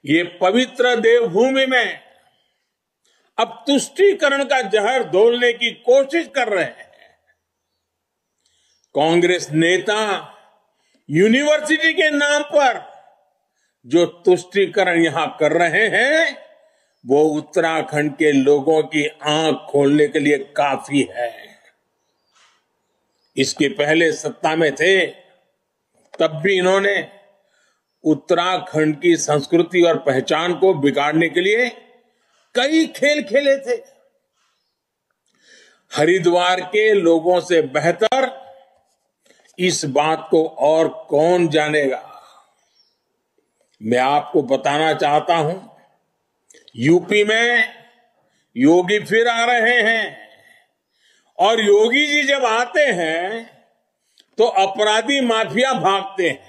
ये पवित्र देवभूमि में अब तुष्टीकरण का जहर घोलने की कोशिश कर रहे हैं। कांग्रेस नेता यूनिवर्सिटी के नाम पर जो तुष्टीकरण यहां कर रहे हैं, वो उत्तराखंड के लोगों की आंख खोलने के लिए काफी है। इसके पहले सत्ता में थे, तब भी इन्होंने उत्तराखंड की संस्कृति और पहचान को बिगाड़ने के लिए कई खेल खेले थे। हरिद्वार के लोगों से बेहतर इस बात को और कौन जानेगा। मैं आपको बताना चाहता हूं, यूपी में योगी फिर आ रहे हैं, और योगी जी जब आते हैं तो अपराधी माफिया भागते हैं।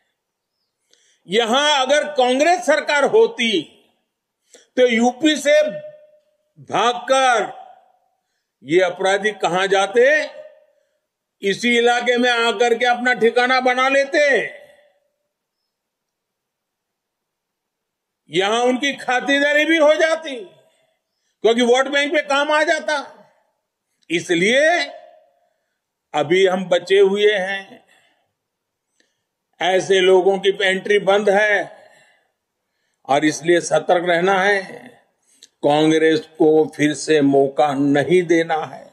यहां अगर कांग्रेस सरकार होती तो यूपी से भागकर ये अपराधी कहां जाते? इसी इलाके में आकर के अपना ठिकाना बना लेते। यहां उनकी खातिरदारी भी हो जाती, क्योंकि वोट बैंक पे काम आ जाता। इसलिए अभी हम बचे हुए हैं। ऐसे लोगों की एंट्री बंद है, और इसलिए सतर्क रहना है। कांग्रेस को फिर से मौका नहीं देना है।